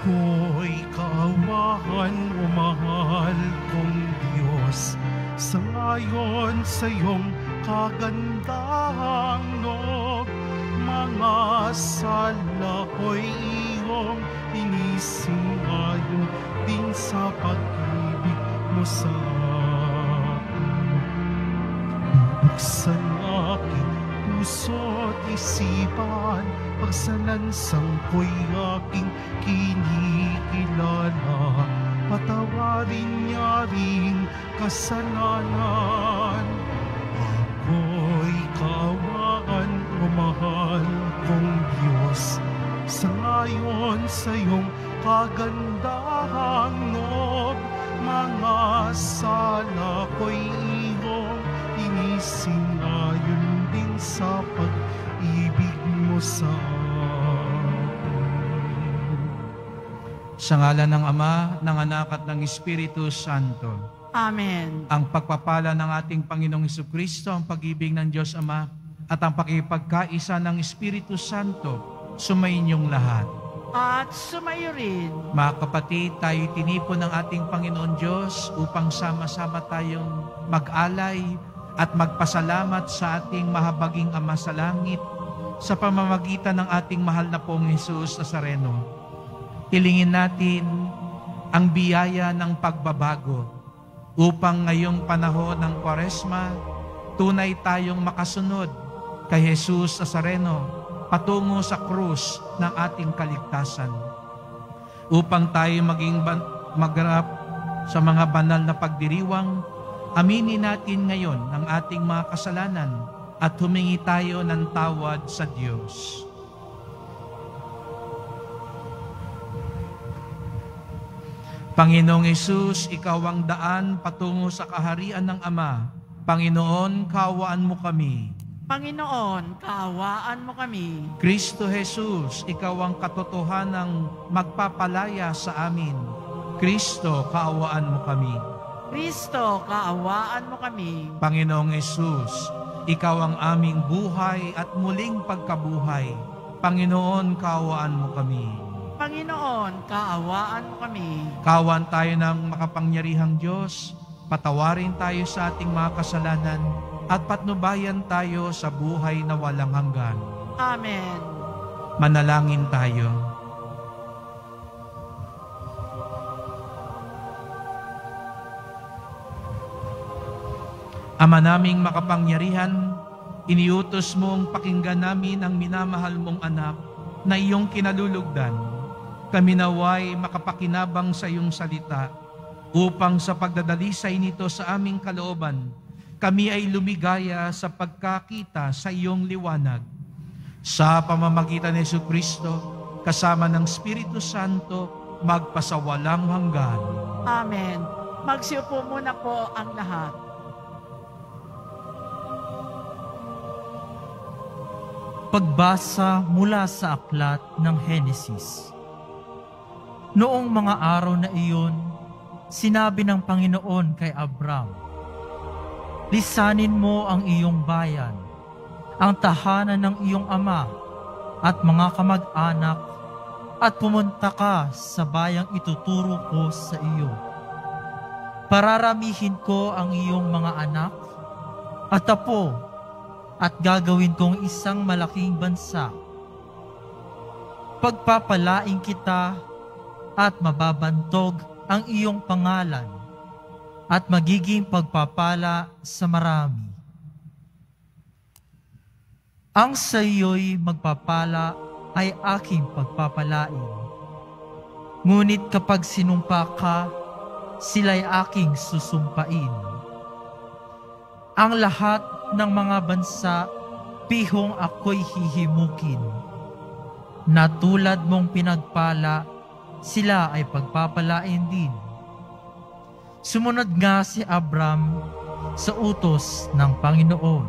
ako'y kaawaan, o mahal kong Diyos, sangayon sa iyong kagandahang loob. Mga sala ko'y iyong inisingayon din sa pag-ibig mo sa akin. Buksan aking puso't isipan, pagsalansang ko'y aking kinikilala. Patawarin niya ring kasalanan. Ako'y kaawaan, o mahal kong Diyos, sangayon sa iyong kagandahang loob. Mga sala ko'y iyong inisingayon din sa pag-ibig mo sa akin. Sa ngalan ng Ama, ng Anak at ng Espiritu Santo. Amen. Ang pagpapala ng ating Panginoong Hesukristo, ang pag-ibig ng Diyos Ama, at ang pakipagkaisa ng Espiritu Santo, sumainyong lahat. At sumayo rin. Mga kapatid, tayo tinipon ng ating Panginoon Diyos upang sama-sama tayong mag-alay at magpasalamat sa ating mahabaging Ama sa langit sa pamamagitan ng ating mahal na pong Jesus Nazareno. Hilingin natin ang biyaya ng pagbabago upang ngayong panahon ng Kwaresma, tunay tayong makasunod kay Jesus Nazareno patungo sa krus ng ating kaligtasan. Upang tayo maging magarap sa mga banal na pagdiriwang, aminin natin ngayon ang ating mga kasalanan at humingi tayo ng tawad sa Diyos. Panginoong Hesus, Ikaw ang daan patungo sa kaharian ng Ama. Panginoon, kaawaan mo kami. Panginoon, kaawaan mo kami. Kristo Jesus, Ikaw ang katotohanang magpapalaya sa amin. Kristo, kaawaan mo kami. Kristo, kaawaan mo kami. Panginoong Hesus, Ikaw ang aming buhay at muling pagkabuhay. Panginoon, kaawaan mo kami. Panginoon, kaawaan mo kami. Kaawaan tayo ng makapangyarihang Diyos, patawarin tayo sa ating mga kasalanan, at patnubayan tayo sa buhay na walang hanggan. Amen. Manalangin tayo. Ama naming makapangyarihan, iniutos mong pakinggan namin ang minamahal mong anak na iyong kinalulugdan. Kami naway makapakinabang sa iyong salita upang sa pagdadalisay nito sa aming kalooban, kami ay lumigaya sa pagkakita sa iyong liwanag. Sa pamamagitan ni Jesucristo, kasama ng Espiritu Santo, magpasawalang hanggan. Amen. Magsiupo muna po ang lahat. Pagbasa mula sa aklat ng Henesis. Noong mga araw na iyon, sinabi ng Panginoon kay Abram, "Lisanin mo ang iyong bayan, ang tahanan ng iyong ama at mga kamag-anak, at pumunta ka sa bayang ituturo ko sa iyo. Pararamihin ko ang iyong mga anak at apo, at gagawin kong isang malaking bansa. Pagpapalain kita at mababantog ang iyong pangalan at magiging pagpapala sa marami. Ang sa iyo'y magpapala ay aking pagpapalain. Ngunit kapag sinumpa ka, sila'y aking susumpain. Ang lahat ng mga bansa, pihong ako'y hihimukin. Na tulad mong pinagpala, sila ay pagpapalain din." Sumunod nga si Abram sa utos ng Panginoon.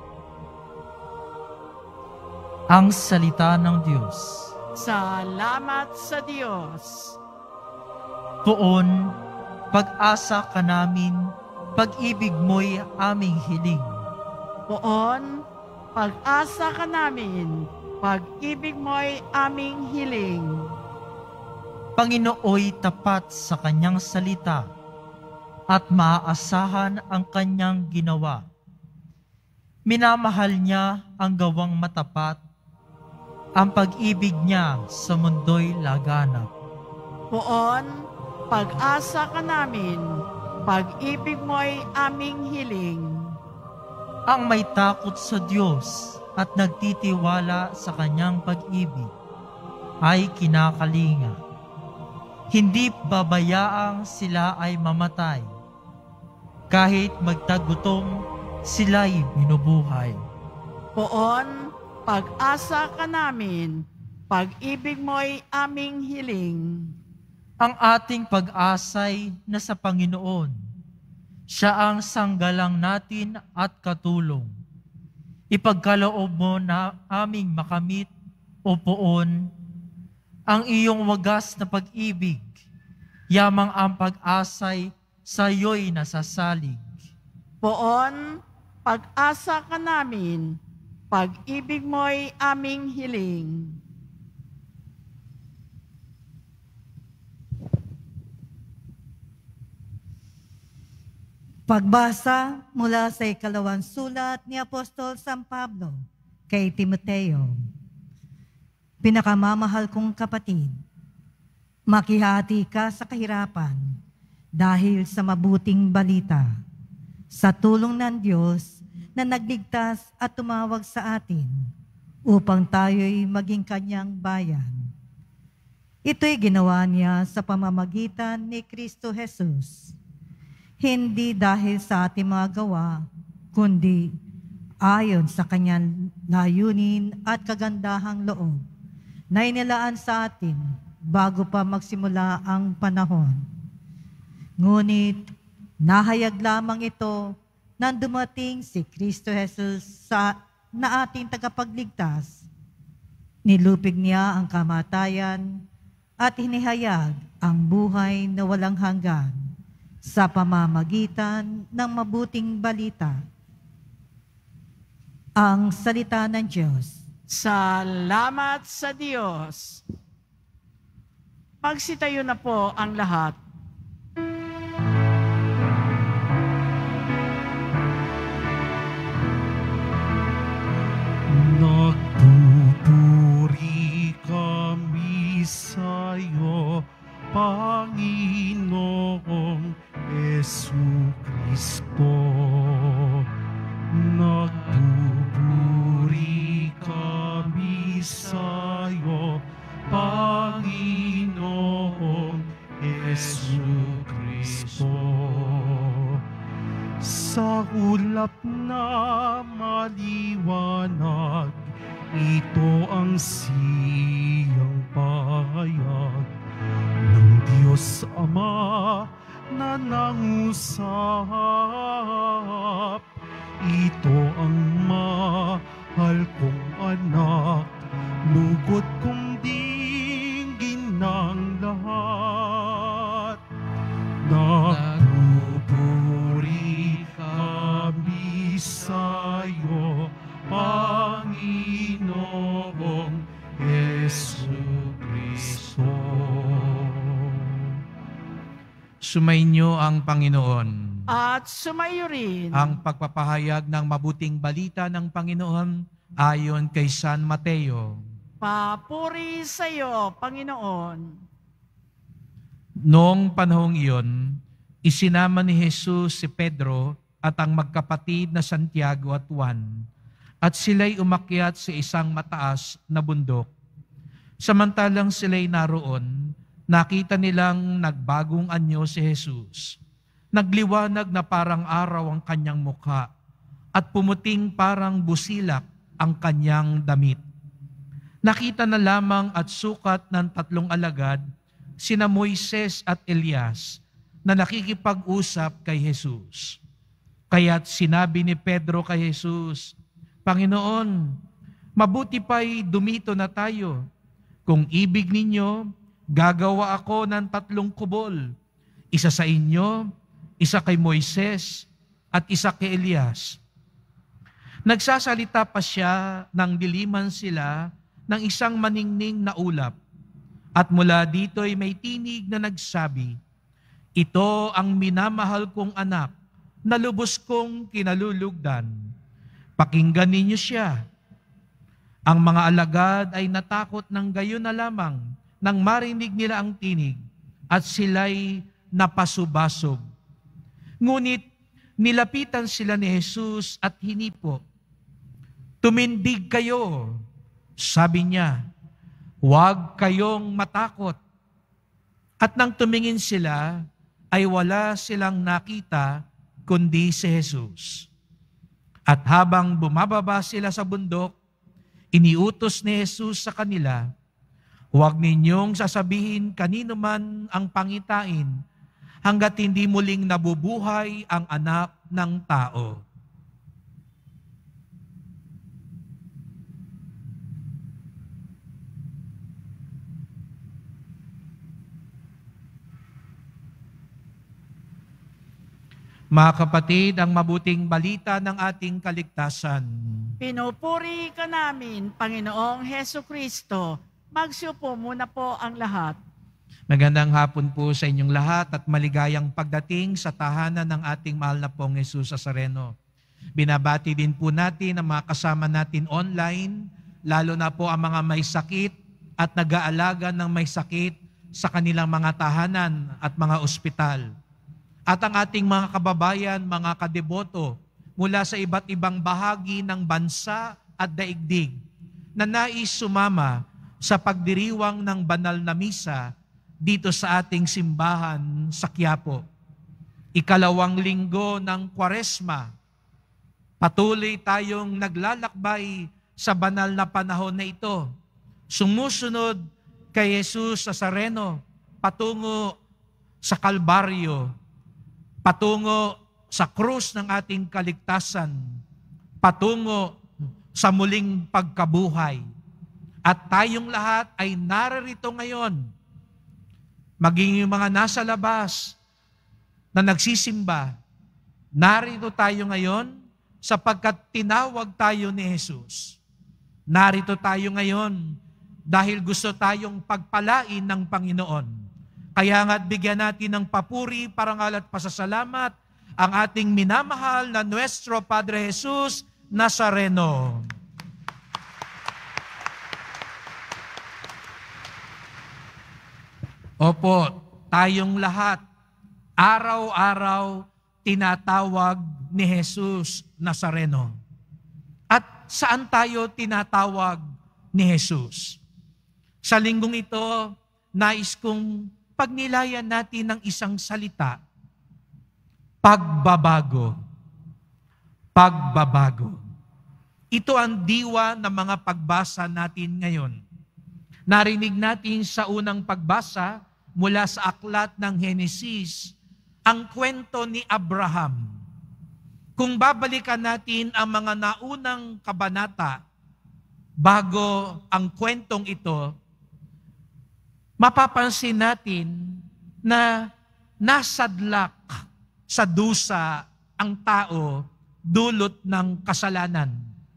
Ang salita ng Diyos. Salamat sa Diyos. Poon, pag-asa ka namin, pag-ibig mo'y aming hiling. Poon, pag-asa ka namin, pag-ibig mo'y aming hiling. Panginooy tapat sa kanyang salita at maaasahan ang kanyang ginawa. Minamahal niya ang gawang matapat, ang pag-ibig niya sa mundo'y laganap. Poon, pag-asa ka namin, pag-ibig mo'y aming hiling. Ang may takot sa Diyos at nagtitiwala sa kanyang pag-ibig ay kinakalinga. Hindi babayaang sila ay mamatay. Kahit magtagutom, sila'y binubuhay. Poon, pag-asa ka namin, pag-ibig mo'y aming hiling. Ang ating pag-asay nasa Panginoon. Siya ang sanggalang natin at katulong. Ipagkaloob mo na aming makamit, O Poon, ang iyong wagas na pag-ibig, yamang ang pag-asay sa iyo'y nasasalig. Poon, pag-asa ka namin, pag-ibig mo'y aming hiling. Pagbasa mula sa ikalawang sulat ni Apostol San Pablo kay Timoteo. Pinakamamahal kong kapatid, makihati ka sa kahirapan dahil sa mabuting balita, sa tulong ng Diyos na nagligtas at tumawag sa atin upang tayo'y maging kanyang bayan. Ito'y ginawa niya sa pamamagitan ni Kristo Jesus, hindi dahil sa ating mga gawa, kundi ayon sa kanyang layunin at kagandahang loob na inilaan sa atin bago pa magsimula ang panahon. Ngunit nahayag lamang ito nang dumating si Kristo Jesus na ating tagapagligtas. Nilupig niya ang kamatayan at hinihayag ang buhay na walang hanggan sa pamamagitan ng mabuting balita. Ang salita ng Diyos. Salamat sa Diyos. Magsitayo na po ang lahat. Nagpupuri kami sa'yo, Panginoong Jesucristo. Nagpupuri kami sa'yo, Panginoong Jesucristo. Sa ulap na maliwanag, ito ang siyang pahayag ng Diyos Ama na nangusap. Ito ang mahal kong anak, lugod kong dinggin ng lahat. Nagpupuri kami sa'yo, Panginoong Jesucristo. Sumainyo ang Panginoon. At sumayo rin Ang pagpapahayag ng mabuting balita ng Panginoon ayon kay San Mateo. papuri sa iyo, Panginoon. Noong panahong iyon, isinama ni Jesus si Pedro at ang magkapatid na Santiago at Juan, at sila'y umakyat sa isang mataas na bundok. Samantalang sila'y naroon, nakita nilang nagbagong anyo si Jesus. Nagliwanag na parang araw ang kanyang mukha at pumuting parang busilak ang kanyang damit. Nakita na lamang at sukat ng tatlong alagad, sina Moises at Elias, na nakikipag-usap kay Jesus. Kaya't sinabi ni Pedro kay Jesus, Panginoon, mabuti pa'y dumito na tayo. Kung ibig ninyo, gagawa ako ng 3 kubol. Isa sa inyo, isa kay Moises, at isa kay Elias. Nagsasalita pa siya nang diliman sila ng isang maningning na ulap. At mula dito'y may tinig na nagsabi, "Ito ang minamahal kong anak, na lubos kong kinalulugdan. Pakinggan ninyo siya." Ang mga alagad ay natakot ng gayon na lamang nang marinig nila ang tinig at sila'y napasubasog. Ngunit nilapitan sila ni Jesus at hinipo. "Tumindig kayo," sabi niya. "Huwag kayong matakot." At nang tumingin sila, ay wala silang nakita kundi si Jesus. At habang bumababa sila sa bundok, iniutos ni Jesus sa kanila, "Huwag ninyong sasabihin kanino man ang pangitain hanggat hindi muling nabubuhay ang anak ng tao." Mga kapatid, ang mabuting balita ng ating kaligtasan. Pinupuri ka namin, Panginoong Heso Kristo. Magsiupo muna po ang lahat. Magandang hapon po sa inyong lahat at maligayang pagdating sa tahanan ng ating mahal na pong Jesus Nazareno. Binabati din po natin ang mga kasama natin online, lalo na po ang mga may sakit at nag-aalaga ng may sakit sa kanilang mga tahanan at mga ospital. At ang ating mga kababayan, mga kadeboto, mula sa iba't ibang bahagi ng bansa at daigdig na nais sumama sa pagdiriwang ng banal na misa dito sa ating simbahan sa Quiapo. Ikalawang linggo ng Kwaresma, patuloy tayong naglalakbay sa banal na panahon na ito, sumusunod kay Jesus Nazareno patungo sa Kalbaryo, patungo sa krus ng ating kaligtasan, patungo sa muling pagkabuhay. At tayong lahat ay narito ngayon, maging yung mga nasa labas na nagsisimba, narito tayo ngayon sapagkat tinawag tayo ni Jesus. Narito tayo ngayon dahil gusto tayong pagpalain ng Panginoon. Kaya nga't bigyan natin ng papuri, parangal at pasasalamat ang ating minamahal na Nuestro Padre Jesus Nazareno. Opo, tayong lahat, araw-araw tinatawag ni Jesus Nazareno. At saan tayo tinatawag ni Jesus? Sa linggong ito, nais kong pagnilayan natin ng isang salita, pagbabago. Pagbabago. Ito ang diwa ng mga pagbasa natin ngayon. Narinig natin sa unang pagbasa mula sa aklat ng Henesis, ang kwento ni Abraham. Kung babalikan natin ang mga naunang kabanata bago ang kwentong ito, mapapansin natin na nasadlak sa dusa ang tao dulot ng kasalanan.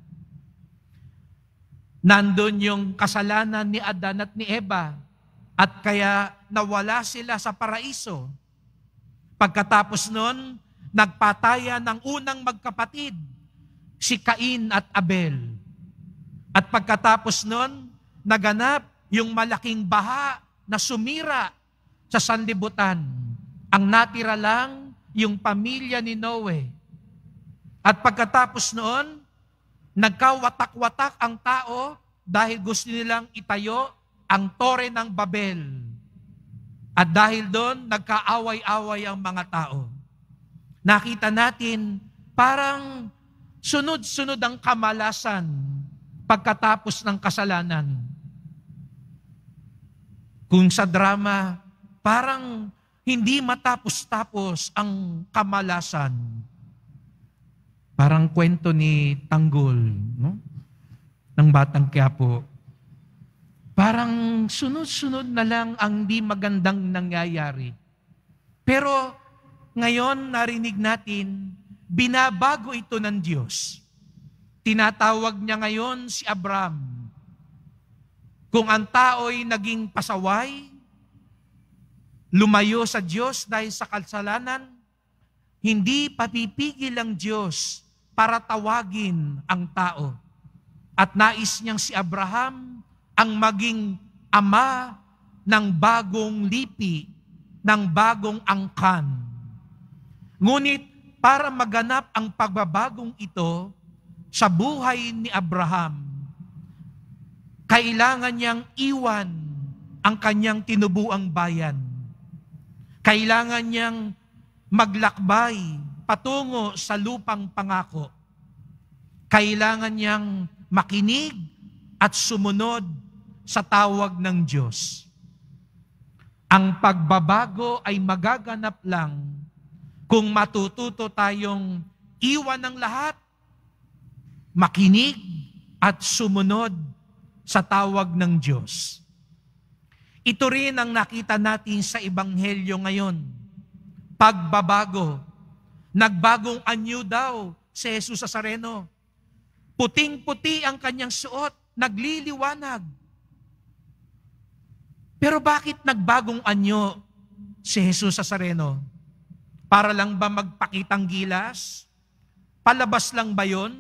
Nandun yung kasalanan ni Adan at ni Eva at kaya nawala sila sa paraiso. Pagkatapos nun, nagpatayan ng unang magkapatid, si Cain at Abel. At pagkatapos nun, naganap yung malaking baha na sumira sa sanlibutan. Ang natira lang yung pamilya ni Noe. At pagkatapos noon, nagkawatak-watak ang tao dahil gusto nilang itayo ang tore ng Babel. At dahil doon, nagkaaway-away ang mga tao. Nakita natin, parang sunod-sunod ang kamalasan pagkatapos ng kasalanan. Kung sa drama, parang hindi matapos-tapos ang kamalasan. Parang kwento ni Tanggol, no? Ng Batang Quiapo. Parang sunod-sunod na lang ang di magandang nangyayari. Pero ngayon narinig natin, binabago ito ng Diyos. Tinatawag niya ngayon si Abraham. Kung ang tao'y naging pasaway, lumayo sa Diyos dahil sa kasalanan, hindi papipigil ang Diyos para tawagin ang tao. At nais niyang si Abraham ang maging ama ng bagong lipi, ng bagong angkan. Ngunit para maganap ang pagbabagong ito sa buhay ni Abraham, kailangan niyang iwan ang kanyang tinubuang bayan. Kailangan niyang maglakbay patungo sa lupang pangako. Kailangan niyang makinig at sumunod sa tawag ng Diyos. Ang pagbabago ay magaganap lang kung matututo tayong iwan ng lahat, makinig at sumunod sa tawag ng Diyos. Ito rin ang nakita natin sa Ebanghelyo ngayon. Pagbabago. Nagbagong anyo daw si Jesus Nazareno. Puting-puti ang kanyang suot, nagliliwanag. Pero bakit nagbagong anyo si Jesus Nazareno? Para lang ba magpakitang gilas? Palabas lang ba yun?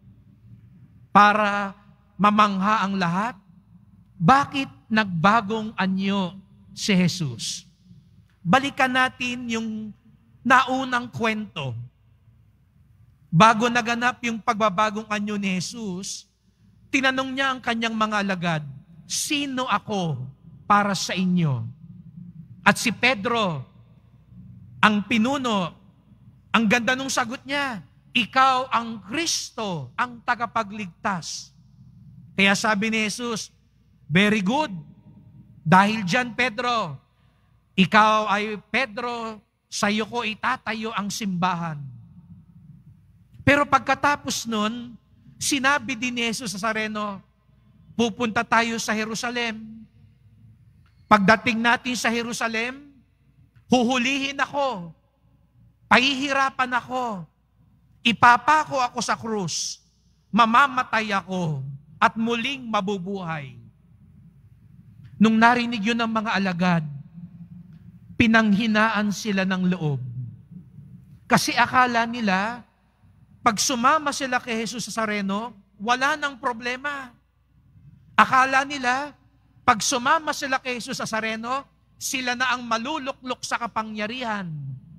Para mamangha ang lahat? Bakit nagbagong anyo si Jesus? Balikan natin yung naunang kwento. Bago naganap yung pagbabagong anyo ni Jesus, tinanong niya ang kanyang mga alagad, "Sino ako para sa inyo?" At si Pedro, ang pinuno, ang ganda nung sagot niya, "Ikaw ang Kristo, ang tagapagligtas." Kaya sabi ni Jesus, "Very good. Dahil dyan, Pedro, ikaw ay Pedro, sa iyo ko itatayo ang simbahan." Pero pagkatapos nun, sinabi din ni Jesus Nazareno, pupunta tayo sa Jerusalem. Pagdating natin sa Jerusalem, huhulihin ako, pahihirapan ako, ipapako ako sa krus, mamamatay ako, at muling mabubuhay. Nung narinig yun ng mga alagad, pinanghinaan sila ng loob. Kasi akala nila, pag sumama sila kay Jesus Nazareno, wala nang problema. Akala nila, pag sumama sila kay Jesus Nazareno, sila na ang maluluklok sa kapangyarihan.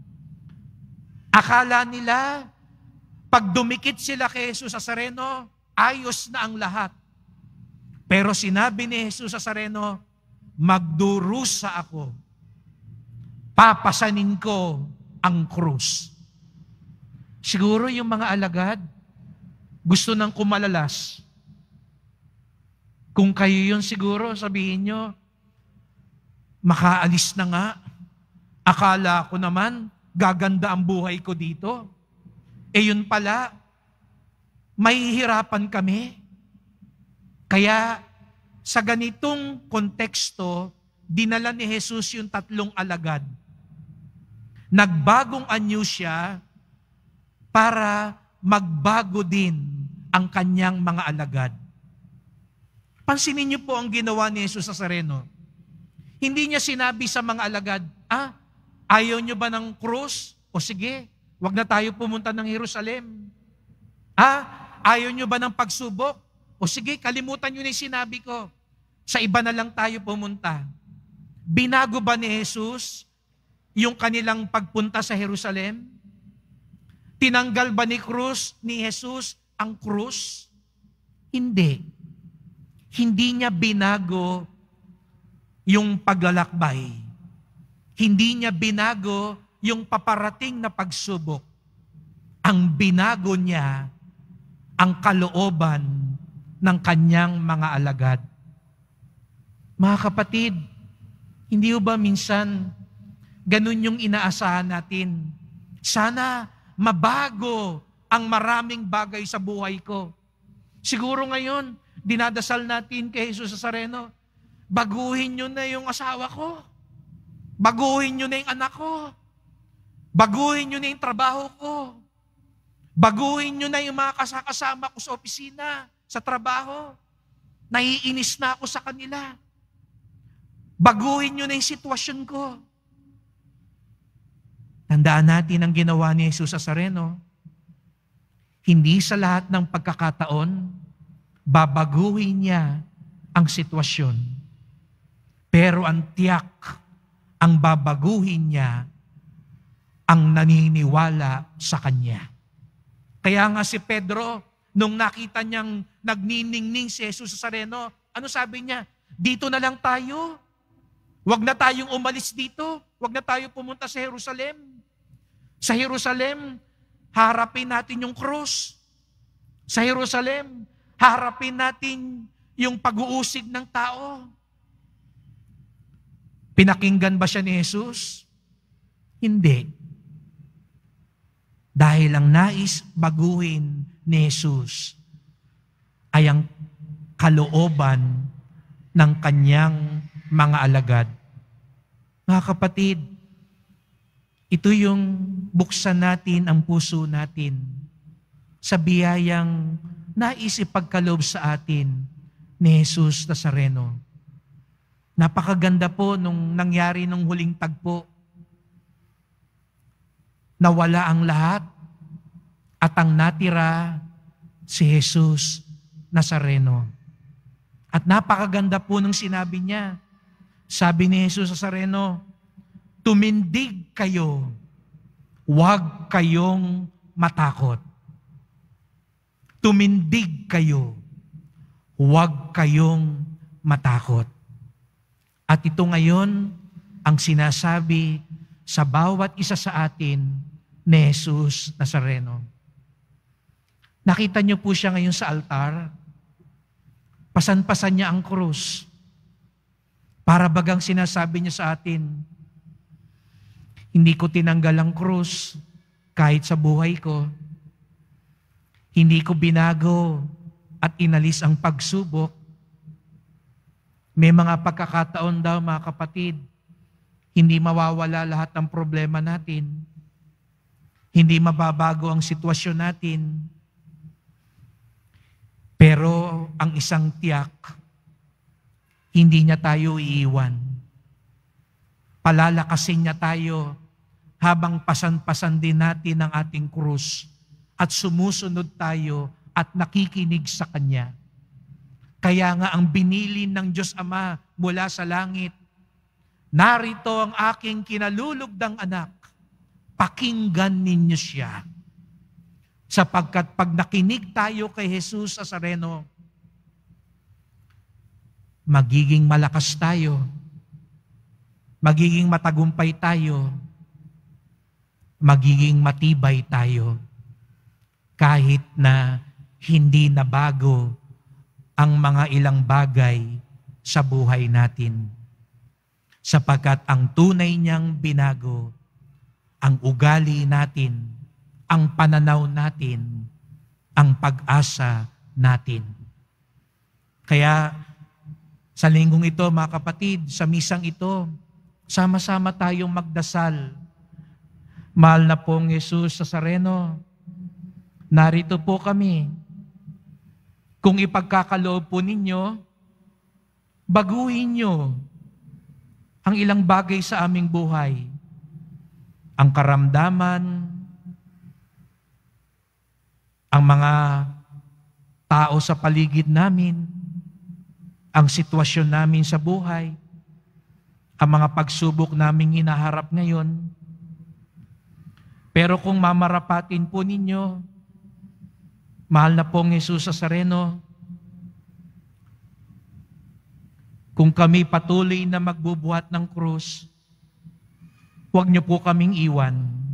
Akala nila, pag dumikit sila kay Jesus Nazareno, ayos na ang lahat. Pero sinabi ni Jesus Nazareno, magdurusa ako. Papasanin ko ang krus. Siguro yung mga alagad, gusto nang kumalalas. Kung kayo yun siguro, sabihin nyo, makaalis na nga. Akala ko naman, gaganda ang buhay ko dito. Yun pala, mahihirapan kami. Kaya sa ganitong konteksto, dinala ni Jesus yung 3 alagad. Nagbagong anyo siya para magbago din ang kanyang mga alagad. Pansinin niyo po ang ginawa ni Jesus Nazareno. Hindi niya sinabi sa mga alagad, ayaw niyo ba ng krus? O sige, wag na tayo pumunta ng Jerusalem. Ayaw niyo ba ng pagsubok? O sige, kalimutan niyo na yung sinabi ko. Sa iba na lang tayo pumunta. Binago ba ni Jesus yung kanilang pagpunta sa Jerusalem? Tinanggal ba ni Jesus ang krus? Hindi. Hindi niya binago yung paglalakbay. Hindi niya binago yung paparating na pagsubok. Ang binago niya ang kalooban ng kanyang mga alagad. Mga kapatid, hindi ba minsan ganun yung inaasahan natin? Sana mabago ang maraming bagay sa buhay ko. Siguro ngayon, dinadasal natin kay Jesus Nazareno, baguhin nyo na yung asawa ko. Baguhin nyo na yung anak ko. Baguhin nyo na yung trabaho ko. Baguhin nyo na yung mga kasama ko sa opisina, sa trabaho. Naiinis na ako sa kanila. Baguhin nyo na yung sitwasyon ko. Tandaan natin ang ginawa ni Jesus Nazareno. Hindi sa lahat ng pagkakataon, babaguhin niya ang sitwasyon. Pero ang tiyak, ang babaguhin niya, ang naniniwala sa Kanya. Kaya nga si Pedro, nung nakita niyang nagniningning si Jesus Nazareno, ano sabi niya? Dito na lang tayo. Huwag na tayong umalis dito. Huwag na tayo pumunta sa Jerusalem. Sa Jerusalem, harapin natin yung krus. Sa Jerusalem, harapin natin yung pag-uusig ng tao. Pinakinggan ba siya ni Jesus? Hindi. Dahil ang nais baguhin ni Jesus ay ang kalooban ng kanyang mga alagad. Mga kapatid, ito yung buksan natin ang puso natin sa biyayang nais ipagkaloob sa atin ni Jesus Nazareno. Napakaganda po nung nangyari nung huling tagpo. Nawala ang lahat at ang natira si Jesus Nazareno. At napakaganda po nung sinabi niya. Sabi ni Jesus Nazareno, tumindig kayo, huwag kayong matakot. Tumindig kayo, huwag kayong matakot. At ito ngayon ang sinasabi sa bawat isa sa atin ni Jesus Nazareno. Nakita niyo po siya ngayon sa altar. Pasan-pasan niya ang krus. Para bagang sinasabi niya sa atin, hindi ko tinanggal ang krus kahit sa buhay ko. Hindi ko binago at inalis ang pagsubok. May mga pagkakataon daw, mga kapatid, hindi mawawala lahat ng problema natin. Hindi mababago ang sitwasyon natin. Pero ang isang tiyak, hindi niya tayo iiwan. Palalakasin niya tayo habang pasan-pasan din natin ang ating krus at sumusunod tayo at nakikinig sa Kanya. Kaya nga ang binilin ng Diyos Ama mula sa langit, narito ang aking kinalulugdang anak, pakinggan ninyo siya. Sapagkat pag nakinig tayo kay Jesus Nazareno, magiging malakas tayo, magiging matagumpay tayo, magiging matibay tayo, kahit na hindi na bago ang mga ilang bagay sa buhay natin. Sapagkat ang tunay niyang binago, ang ugali natin, ang pananaw natin, ang pag-asa natin. Kaya sa linggong ito, mga kapatid, sa misang ito, sama-sama tayong magdasal. Mahal na pong Jesus Nazareno, narito po kami. Kung ipagkakaloob po ninyo, baguhin nyo ang ilang bagay sa aming buhay. Ang karamdaman, ang mga tao sa paligid namin, ang sitwasyon namin sa buhay, ang mga pagsubok naming hinaharap ngayon. Pero kung mamarapatin po ninyo, mahal na pong Jesus Nazareno, kung kami patuloy na magbubuhat ng krus, huwag niyo po kaming iwan.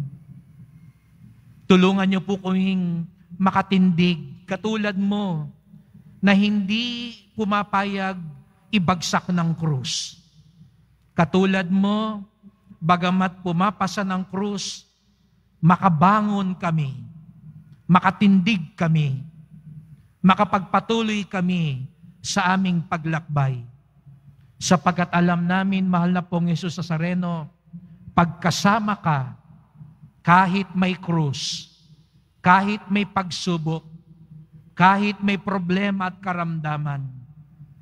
Tulungan niyo po kaming makatindig, katulad mo, na hindi pumapayag ibagsak ng krus. Katulad mo, bagamat pumapasa ng krus, makabangon kami, makatindig kami, makapagpatuloy kami sa aming paglakbay. Sapagkat alam namin, mahal na pong Jesus Nazareno, pagkasama ka, kahit may krus, kahit may pagsubok, kahit may problema at karamdaman,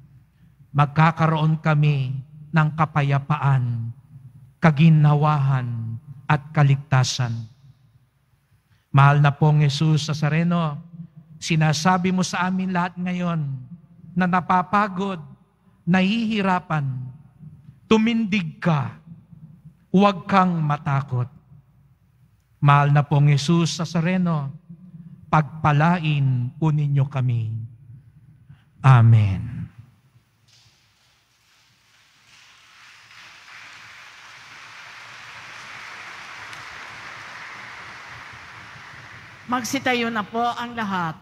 magkakaroon kami ng kapayapaan, kaginhawahan at kaligtasan. Mahal na pong Jesus Nazareno, sinasabi mo sa amin lahat ngayon na napapagod, nahihirapan, tumindig ka, huwag kang matakot. Mahal na pong Jesus Nazareno, pagpalain po ninyo kami. Amen. Magsitayo na po ang lahat.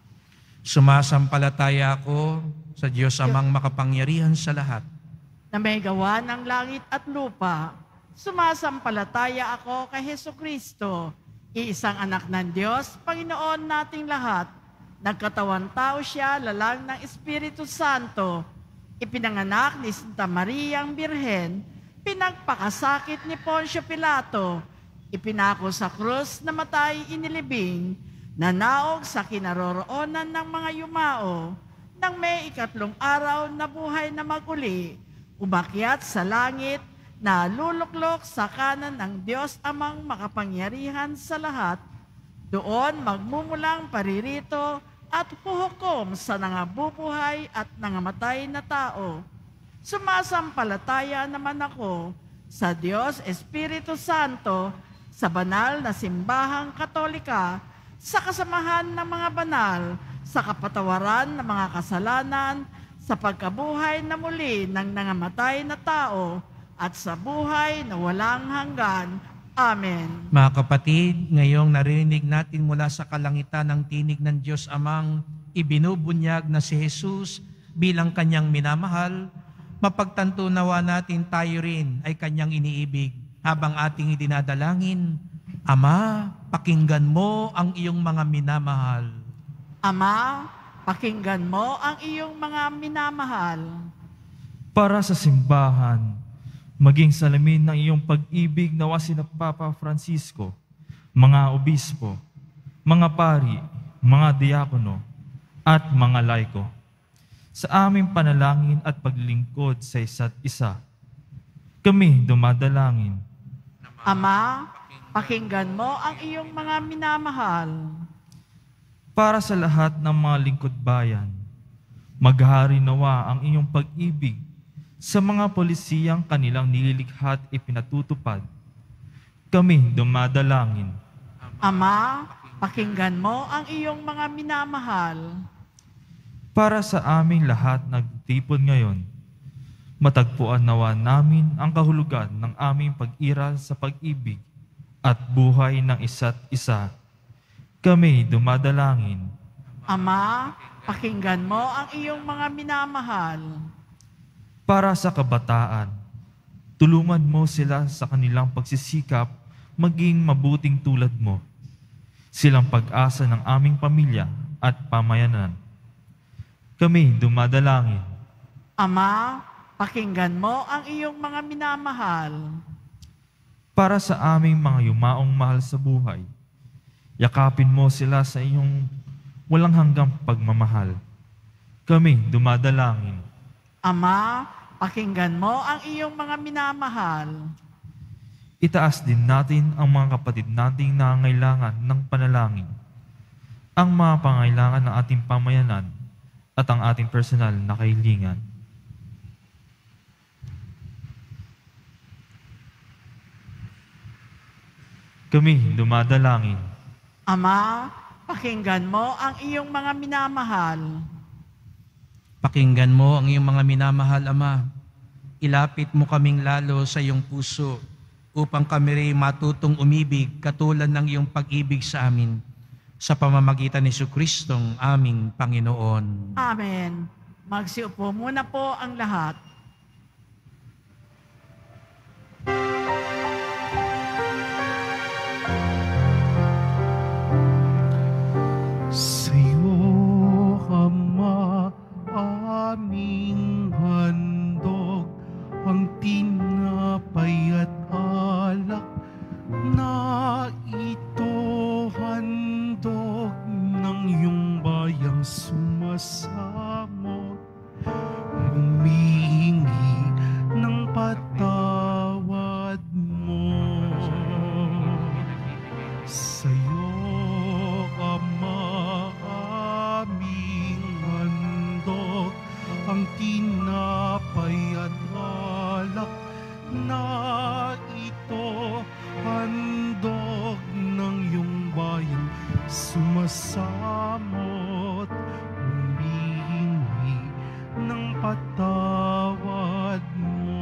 Sumasampalataya ako sa Diyos Amang makapangyarihan sa lahat. Na may gawa ng langit at lupa, sumasampalataya ako kay Hesukristo, iisang anak ng Diyos, Panginoon nating lahat. Nagkatawan tao siya, lalang ng Espiritu Santo, ipinanganak ni Santa Mariang Birhen, pinagpakasakit ni Poncio Pilato, ipinako sa krus, namatay, inilibing, nanaog sa kinaroroonan ng mga yumao, nang may ikatlong araw na buhay na maguli, umakyat sa langit, na luluklok sa kanan ng Diyos Amang makapangyarihan sa lahat, doon magmumulang paririto at huhukom sa nangabubuhay at nangamatay na tao. Sumasampalataya naman ako sa Diyos Espiritu Santo, sa banal na simbahang katolika, sa kasamahan ng mga banal, sa kapatawaran ng mga kasalanan, sa pagkabuhay na muli ng nangamatay na tao, at sa buhay na walang hanggan. Amen. Mga kapatid, ngayong narinig natin mula sa kalangitan ng tinig ng Diyos Amang ibinubunyag na si Jesus bilang kanyang minamahal, mapagtantunawa natin tayo rin ay kanyang iniibig habang ating idinadalangin. Ama, pakinggan mo ang iyong mga minamahal. Ama, pakinggan mo ang iyong mga minamahal. Para sa simbahan, maging salamin ng iyong pag-ibig nawa sina Papa Francisco, mga obispo, mga pari, mga diakono, at mga laiko. Sa aming panalangin at paglingkod sa isa't isa, kami dumadalangin. Ama, pakinggan mo ang iyong mga minamahal. Para sa lahat ng mga lingkod bayan, maghari nawa ang iyong pag-ibig sa mga polisiyang kanilang nililikha at ipinatutupad. Kami dumadalangin. Ama, pakinggan mo ang iyong mga minamahal. Para sa aming lahat nagtipon ngayon, matagpuan nawa namin ang kahulugan ng aming pag-iral sa pag-ibig at buhay ng isa't isa. Kami dumadalangin. Ama, pakinggan mo ang iyong mga minamahal. Para sa kabataan, tulungan mo sila sa kanilang pagsisikap maging mabuting tulad mo. Silang pag-asa ng aming pamilya at pamayanan. Kami dumadalangin. Ama, pakinggan mo ang iyong mga minamahal. Para sa aming mga yumaong mahal sa buhay, yakapin mo sila sa iyong walang hanggang pagmamahal. Kami dumadalangin. Ama, pakinggan mo ang iyong mga minamahal. Itaas din natin ang mga kapatid nating nangangailangan ng panalangin, ang mga pangailangan ng ating pamayanan at ang ating personal na kahilingan. Kami dumadalangin. Ama, pakinggan mo ang iyong mga minamahal. Pakinggan mo ang iyong mga minamahal, Ama. Ilapit mo kaming lalo sa iyong puso upang kami rin matutong umibig katulad ng iyong pag-ibig sa amin sa pamamagitan ni Jesucristong aming Panginoon. Amen. Magsiupo muna po ang lahat. Sa'yo, Ama, aming handog, ang tinapay at alak na ito handog ng iyong bayang sumasamo. na ito, handog ng iyong bayan, sumasamot, humihingi ng patawad mo.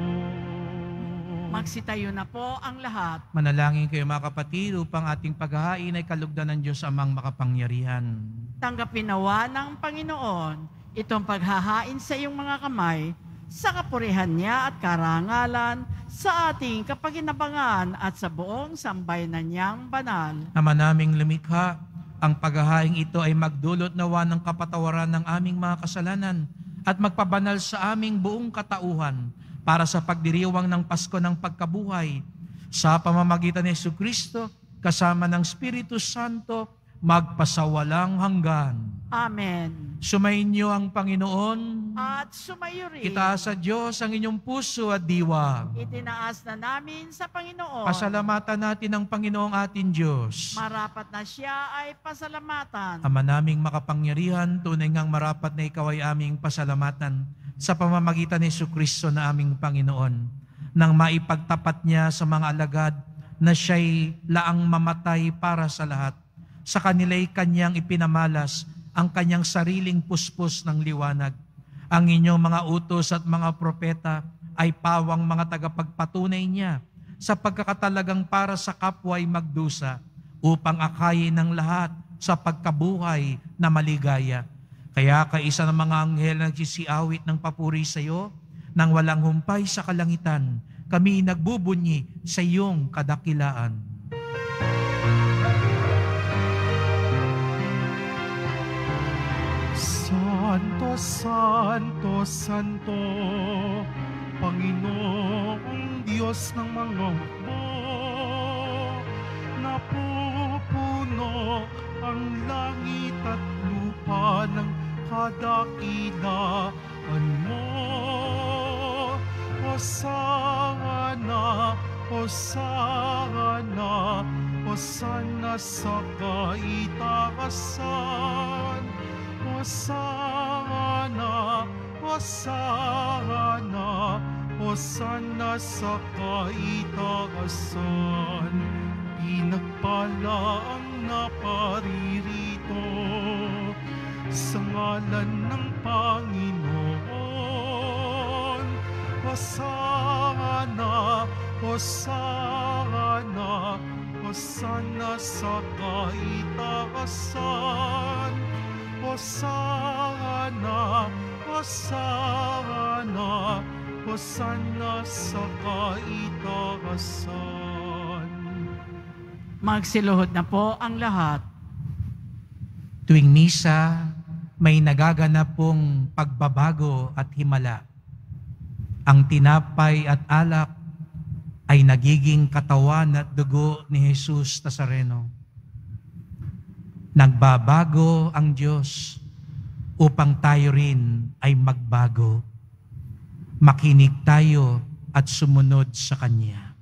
Magsitayo na po ang lahat. Manalangin kayo mga kapatid upang ating paghahain ay kalugdan ng Diyos Amang makapangyarihan. Tanggapin nawa ng Panginoon itong paghahain sa iyong mga kamay sa kapurihan niya at karangalan sa ating kapaginabangan at sa buong sambayanan niyang banal. Ama naming lumikha, ang paghahaing ito ay magdulot nawa ng kapatawaran ng aming mga kasalanan at magpabanal sa aming buong katauhan para sa pagdiriwang ng Pasko ng pagkabuhay. Sa pamamagitan ni Jesucristo, kasama ng Espiritu Santo, magpasawalang hanggan. Amen. Sumainyo ang Panginoon. At sumayo rin. Itaas sa Diyos ang inyong puso at diwa. Itinaas na namin sa Panginoon. Pasalamatan natin ang Panginoong ating Diyos. Marapat na siya ay pasalamatan. Ama naming makapangyarihan, tunay ngang marapat na ikaw ay aming pasalamatan sa pamamagitan ni Jesucristo na aming Panginoon, nang maipagtapat niya sa mga alagad na siya'y laang mamatay para sa lahat. Sa kanila'y kanyang ipinamalas ang kanyang sariling puspos ng liwanag. Ang inyong mga utos at mga propeta ay pawang mga tagapagpatunay niya sa pagkakatalagang para sa kapwa ay magdusa upang akayin ng lahat sa pagkabuhay na maligaya. Kaya kaisa ng mga anghel na nagsisiawit ng papuri sa iyo, nang walang humpay sa kalangitan, kami nagbubunyi sa iyong kadakilaan. Santo, Santo, Santo, Panginoong Diyos ng mga hukbo, napupuno ang langit at lupa ng kadakilaan mo. Hosana, Hosana, Hosana sa kaitaasan. Hosana, Hosana, Hosana sa kaitaasan. Pinagpala ang naparirito sa ngalan ng Panginoon. Hosana, Hosana, Hosana sa kaitaasan. Hosana, Hosana, Hosana sa kaitaasan. Magsiluhod na po ang lahat. Tuwing misa, may nagaganap pong pagbabago at himala. Ang tinapay at alak ay nagiging katawan at dugo ni Jesus Nazareno. Nagbabago ang Diyos upang tayo rin ay magbago. Makinig tayo at sumunod sa Kanya.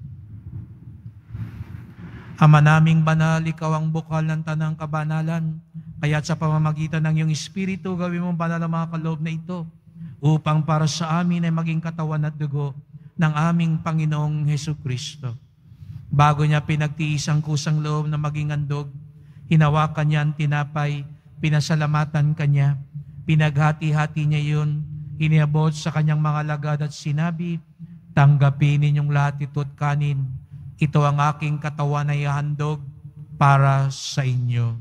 Ama naming banal, ikaw ang bukal ng tanang kabanalan, kaya't sa pamamagitan ng iyong Espiritu, gawin mong banal ang mga kaloob na ito, upang para sa amin ay maging katawan at dugo ng aming Panginoong Hesukristo. Bago niya pinagtiis ang kusang loob na maging handog, hinawakan niya ang tinapay, pinasalamatan kanya, pinaghati-hati niya yun, iniabot sa kanyang mga alagad at sinabi, tanggapin ninyong lahat ito at kanin, ito ang aking katawan na ihahandog para sa inyo.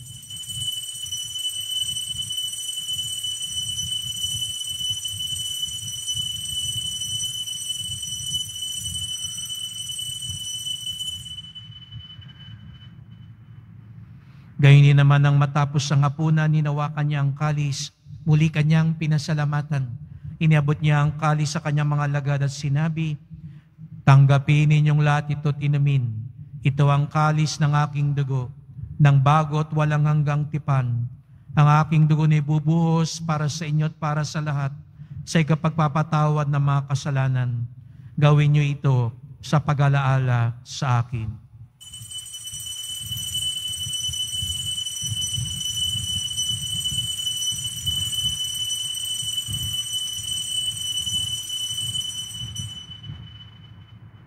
Gayon din naman nang matapos ang hapunan, hinawakan niya ang kalis, muli kanyang pinasalamatan. Iniabot niya ang kalis sa kanyang mga alagad at sinabi, tanggapin ninyong lahat ito at inumin. Ito ang kalis ng aking dugo, ng bago at walang hanggang tipan. Ang aking dugo na ibubuhos para sa inyo at para sa lahat, sa ikapagpapatawad ng mga kasalanan. Gawin niyo ito sa pag-alaala sa akin.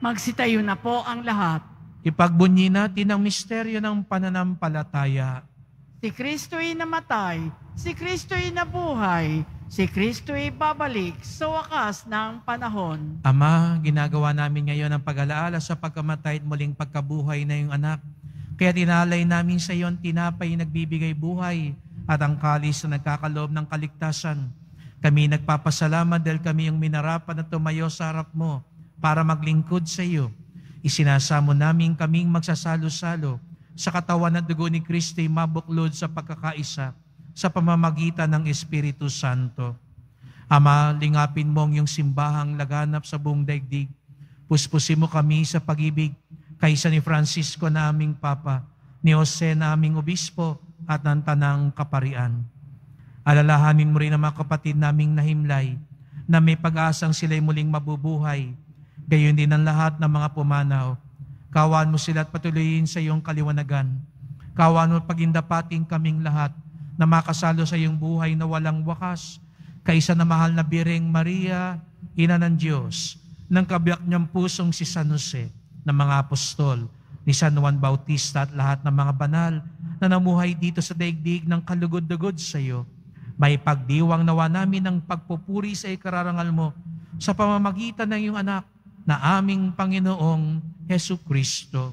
Magsitayo na po ang lahat. Ipagbunyi natin ang misteryo ng pananampalataya. Si Kristo'y namatay, si Kristo'y nabuhay, si Kristo'y babalik sa wakas ng panahon. Ama, ginagawa namin ngayon ang pag-alaala sa pagkamatay at muling pagkabuhay na iyong anak. Kaya tinalay namin sa iyo ang tinapay nagbibigay buhay at ang kalis na nagkakaloob ng kaligtasan. Kami nagpapasalamat dahil kami yung minarapan at tumayo sa harap mo para maglingkod sa iyo. Isinasamo namin kaming magsasalo-salo sa katawan at dugo ni Kristo'y mabuklod sa pagkakaisa sa pamamagitan ng Espiritu Santo. Ama, lingapin mo ang iyong simbahang laganap sa buong daigdig. Puspusin mo kami sa pag-ibig kaysa ni Francisco na aming Papa, ni Jose na aming Obispo at ng Tanang Kaparian. Alalahanin mo rin ang mga kapatid naming nahimlay na may pag-asang sila'y muling mabubuhay. Gayon din ang lahat ng mga pumanaw. Kawan mo sila at patuloyin sa iyong kaliwanagan. Kawan mo pagindapating kaming lahat na makasalo sa iyong buhay na walang wakas. Kaisa na mahal na Birheng Maria, Ina ng Diyos, ng kabiyak niyang pusong si San Jose, ng mga apostol, ni San Juan Bautista at lahat ng mga banal na namuhay dito sa daigdig ng kalugod-dugod sa iyo. May pagdiwang nawa namin ng pagpupuri sa ikararangal mo sa pamamagitan ng iyong anak na aming Panginoong Hesukristo.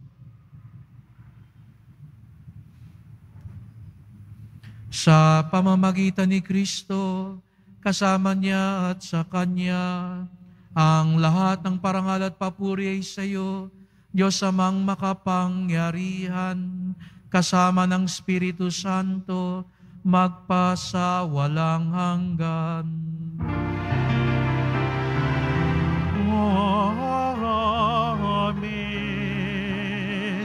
Sa pamamagitan ni Kristo, kasama niya at sa Kanya, ang lahat ng parangal at papuri ay sa iyo, Diyos amang makapangyarihan, kasama ng Espiritu Santo, magpasa walang hanggan. Amen.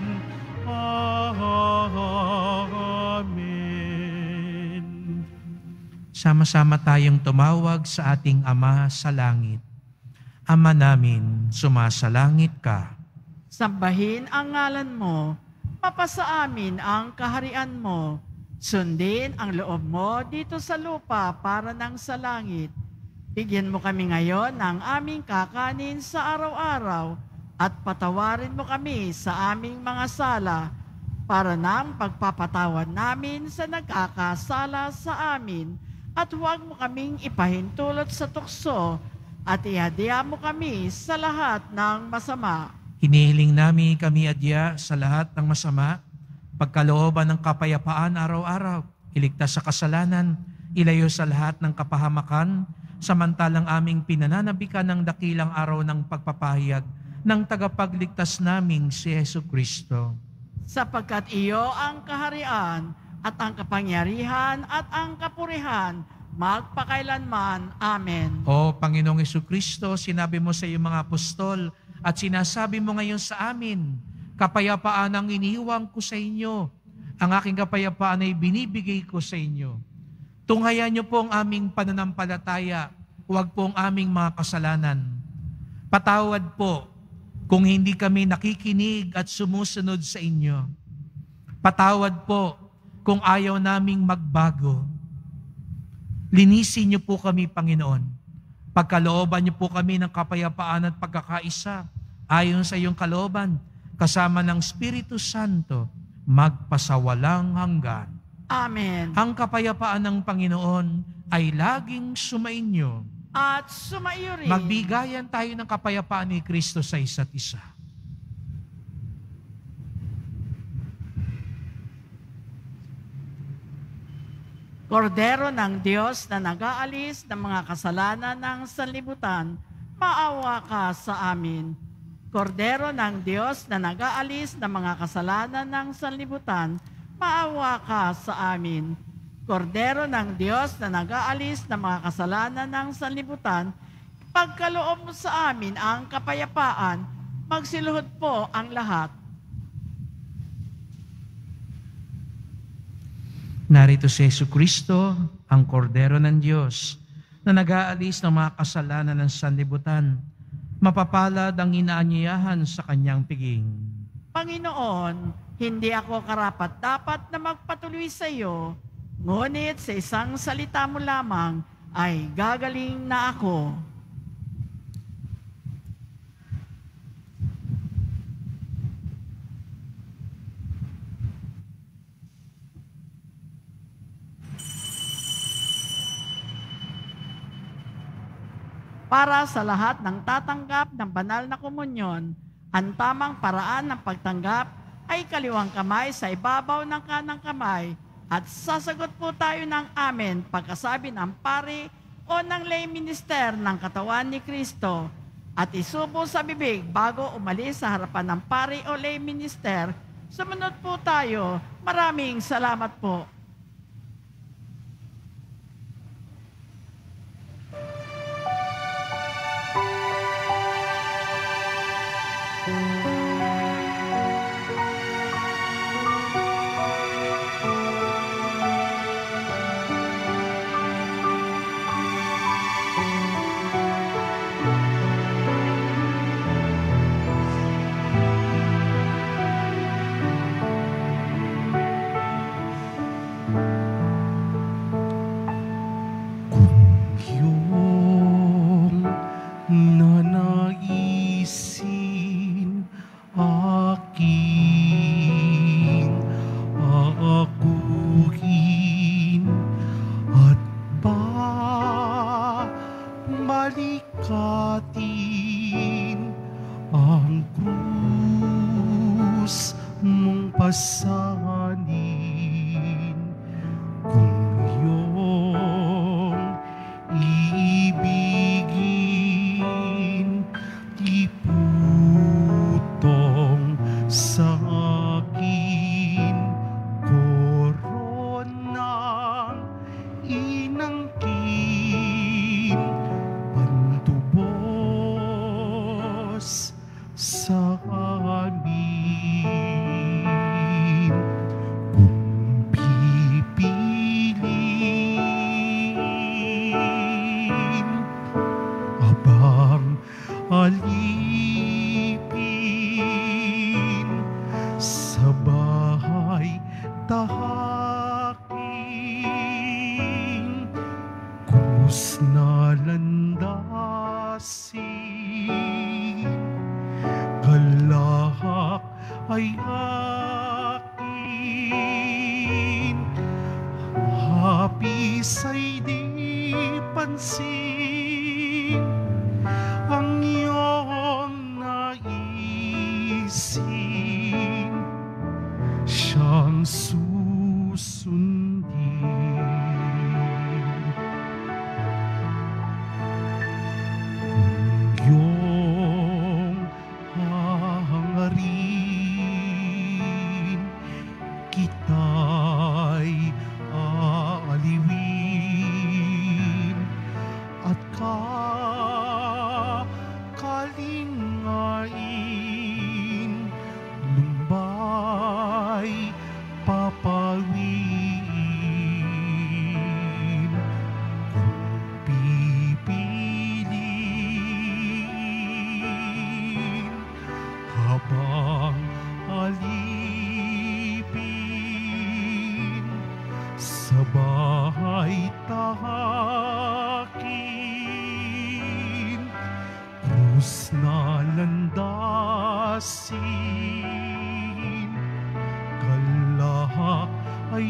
Amen. Sama-sama tayong tumawag sa ating Ama sa langit. Ama namin, sumasalangit ka. Sambahin ang ngalan mo, mapasa amin ang kaharian mo, sundin ang loob mo dito sa lupa para nang sa langit. Bigyan mo kami ngayon ng aming kakanin sa araw-araw at patawarin mo kami sa aming mga sala para nang pagpapatawad namin sa nagkakasala sa amin at huwag mo kaming ipahintulot sa tukso at ihadya mo kami sa lahat ng masama. Hinihiling namin kami adya sa lahat ng masama, pagkalooban ng kapayapaan araw-araw, iligtas sa kasalanan, ilayo sa lahat ng kapahamakan, samantalang aming pinananabikan ng dakilang araw ng pagpapahayag ng tagapagligtas naming si Hesukristo. Sapagkat iyo ang kaharian at ang kapangyarihan at ang kapurihan magpakailanman. Amen. O Panginoong Hesukristo, sinabi mo sa iyong mga apostol at sinasabi mo ngayon sa amin, kapayapaan ang iniiwan ko sa inyo. Ang aking kapayapaan ay binibigay ko sa inyo. Tunghayan niyo po ang aming pananampalataya, huwag po ang aming mga kasalanan. Patawad po kung hindi kami nakikinig at sumusunod sa inyo. Patawad po kung ayaw naming magbago. Linisin niyo po kami, Panginoon. Pagkalooban niyo po kami ng kapayapaan at pagkakaisa ayon sa iyong kalooban, kasama ng Espiritu Santo, magpasawalang hanggan. Amen. Ang kapayapaan ng Panginoon ay laging sumainyo. At sumaiyo rin. Magbigayan tayo ng kapayapaan ni Kristo sa isa't isa. Kordero ng Diyos na nag-aalis ng mga kasalanan ng sanlibutan, maawa ka sa amin. Kordero ng Diyos na nag-aalis ng mga kasalanan ng sanlibutan, maawa ka sa amin. Kordero ng Diyos na nag-aalis ng mga kasalanan ng sanlibutan, pagkaloob mo sa amin ang kapayapaan, magsiluhod po ang lahat. Narito si Hesukristo, ang Kordero ng Diyos, na nag-aalis ng mga kasalanan ng sanlibutan. Mapapalad ang inaanyayahan sa kanyang piging. Panginoon, hindi ako karapat-dapat na magpatuloy sa iyo, ngunit sa isang salita mo lamang ay gagaling na ako. para sa lahat ng tatanggap ng banal na komunyon. Ang tamang paraan ng pagtanggap ay kaliwang kamay sa ibabaw ng kanang kamay at sasagot po tayo ng amen pagkasabi ng pari o ng lay minister ng katawan ni Kristo at isubo sa bibig bago umalis sa harapan ng pari o lay minister. Sumunod po tayo. Maraming salamat po. Iyong nanaisin aking aakuhin at pamalikatin ang krus mong pasanin. Kung iyong iibigin, iputong sa akin koronang inangkin, pantubos sa amin. Kung pipiliin, abang alipin sa bahay tahaking, krus na landasin, galak ay akin, hapis ay di pansin, ang iyong naisin, siyang susundin. Kung iyong hangarin, kita'y aaliwin at kalingain, lumbay papawiin. Kung pipiliin, habang alipin sa bahay tahakin, krus na landasin, galak ay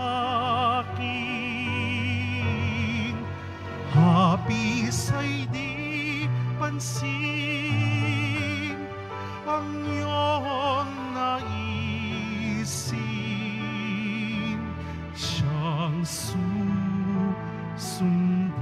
akin, hapis ay di pansin, ang iyong naisin, siyang susundin.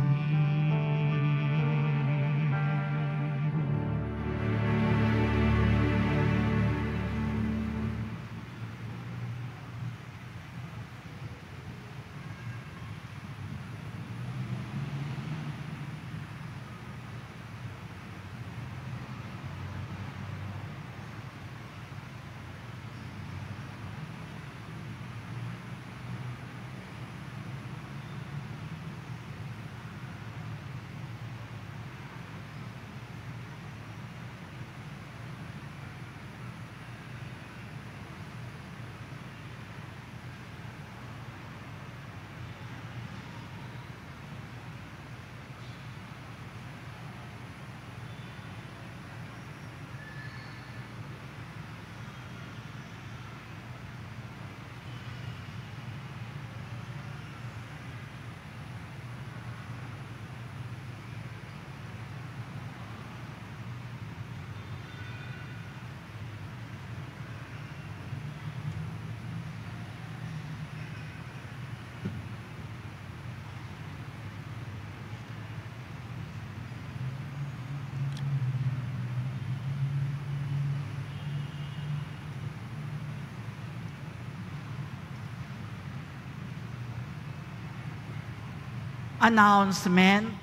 Announcement.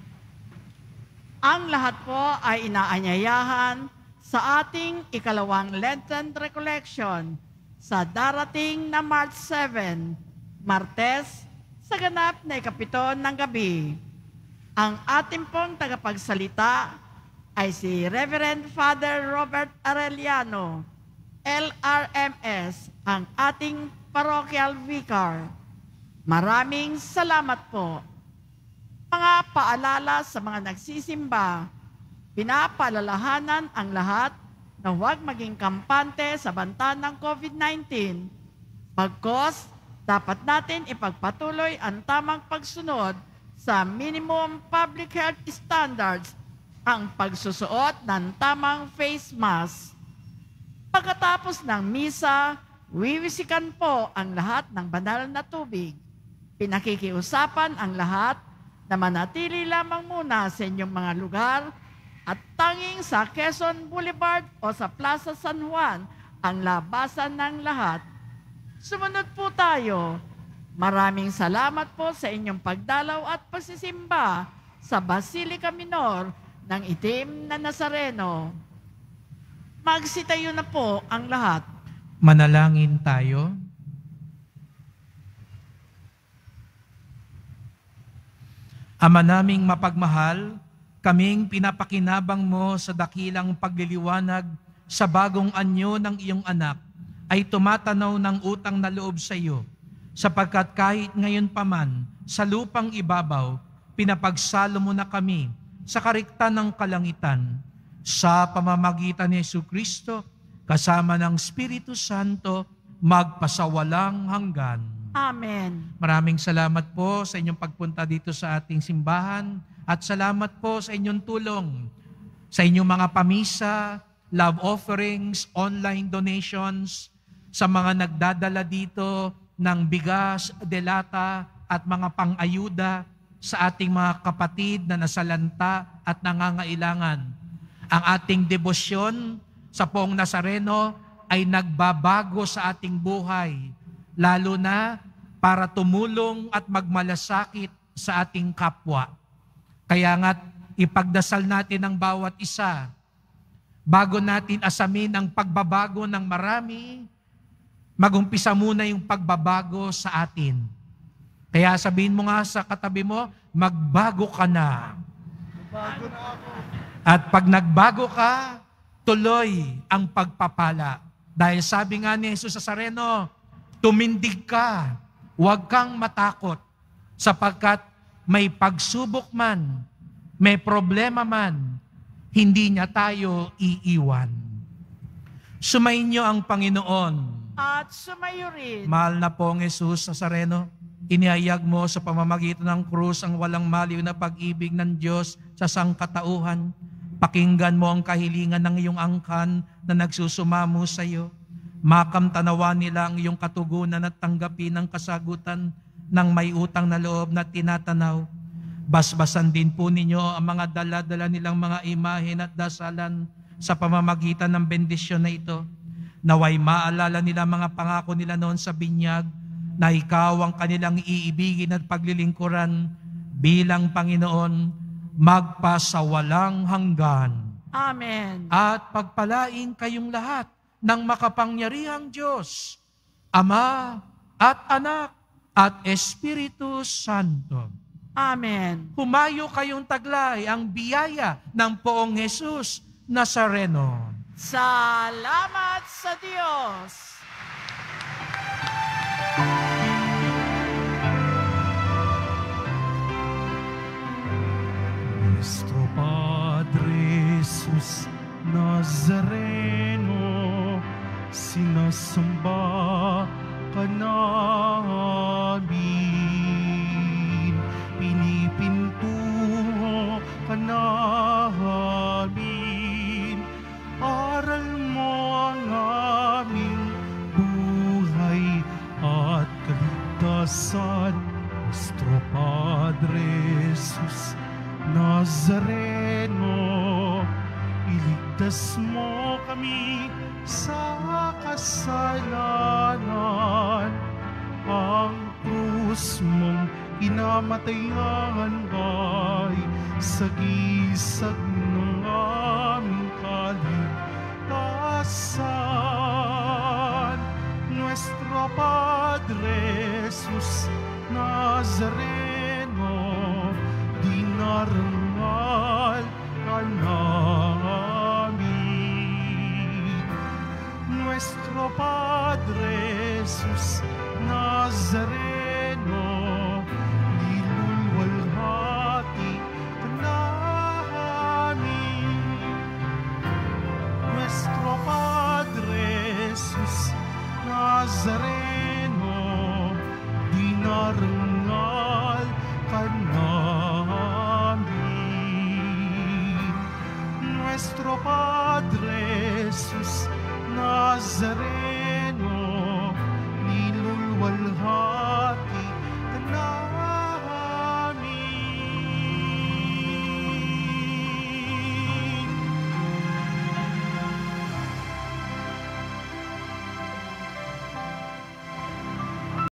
Ang lahat po ay inaanyayahan sa ating ikalawang Lenten Recollection sa darating na March 7, Martes, sa ganap na 7 ng gabi. Ang ating pong tagapagsalita ay si Reverend Father Robert Arellano, LRMS, ang ating parochial vicar. Maraming salamat po. Mga paalala sa mga nagsisimba, pinapaalalahanan ang lahat na huwag maging kampante sa banta ng COVID-19. Bagkus, dapat natin ipagpatuloy ang tamang pagsunod sa minimum public health standards, ang pagsusuot ng tamang face mask. Pagkatapos ng misa, wiwisikan po ang lahat ng banal na tubig. Pinakikiusapan ang lahat na manatili lamang muna sa inyong mga lugar at tanging sa Quezon Boulevard o sa Plaza San Juan ang labasan ng lahat. Sumunod po tayo. Maraming salamat po sa inyong pagdalaw at pagsisimba sa Basilica Minor ng Itim na Nazareno. Magsitayo na po ang lahat. Manalangin tayo. Ama naming mapagmahal, kaming pinapakinabang mo sa dakilang pagliliwanag sa bagong anyo ng iyong anak ay tumatanaw ng utang na loob sa iyo, sapagkat kahit ngayon pa man sa lupang ibabaw, pinapagsalo mo na kami sa kariktan ng kalangitan sa pamamagitan ni Jesucristo kasama ng Espiritu Santo magpasawalang hanggan. Amen. Maraming salamat po sa inyong pagpunta dito sa ating simbahan at salamat po sa inyong tulong sa inyong mga pamisa, love offerings, online donations, sa mga nagdadala dito ng bigas, delata at mga pang-ayuda sa ating mga kapatid na nasalanta at nangangailangan. Ang ating debosyon sa Poong Nazareno ay nagbabago sa ating buhay, lalo na para tumulong at magmalasakit sa ating kapwa. Kaya nga't ipagdasal natin ang bawat isa. Bago natin asamin ang pagbabago ng marami, magumpisa muna yung pagbabago sa atin. Kaya sabihin mo nga sa katabi mo, magbago ka na. Bago na ako. At pag nagbago ka, tuloy ang pagpapala. Dahil sabi nga ni Jesus sa Nazareno, tumindig ka, huwag kang matakot, sapagkat may pagsubok man, may problema man, hindi niya tayo iiwan. Sumainyo ang Panginoon. At sumayo rin. Mahal na pong Jesus Nazareno, inihayag mo sa pamamagitan ng krus ang walang maliw na pag-ibig ng Diyos sa sangkatauhan. Pakinggan mo ang kahilingan ng iyong angkan na nagsusumamo sa iyo. Makamtanawa nila ang iyong katugunan at tanggapin ang kasagutan ng may utang na loob na tinatanaw. Basbasan din po ninyo ang mga dala-dala nilang mga imahen at dasalan sa pamamagitan ng bendisyon na ito. Naway maalala nila mga pangako nila noon sa binyag na ikaw ang kanilang iibigin at paglilingkuran bilang Panginoon magpasawalang hanggan. Amen. At pagpalain kayong lahat ng makapangyarihang Diyos, Ama at Anak at Espiritu Santo. Amen. Humayo kayong taglay ang biyaya ng Poong Jesus Nazareno. Salamat sa Diyos. Nuestro Padre Jesus Nazareno, sinasamba ka namin, pinipintuho ka namin, aral mo ang aming buhay at kaligtasan. Nuestro Padre Jesus Nazareno, iligtas mo kami sa kasalanan. Ang krus mong pinamatayan ay sagisag ng aming kaligtasan. Nuestro Padre Jesus Nazareno, dinarangal ka namin. Nuestro Padre Jesus Nazareno, nilulwalhati ka namin. Nuestro Padre Jesus Nazareno, dinarangal ka namin. Nuestro Padre Jesus Nazareno,